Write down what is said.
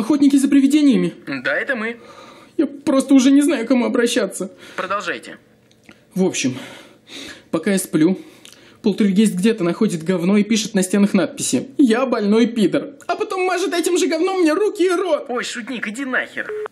Охотники за привидениями? Да, это мы. Я просто уже не знаю, к кому обращаться. Продолжайте. В общем, пока я сплю, полтергейст где-то находит говно и пишет на стенах надписи: «Я больной пидор». А потом мажет этим же говном мне руки и рот. Ой, шутник, иди нахер.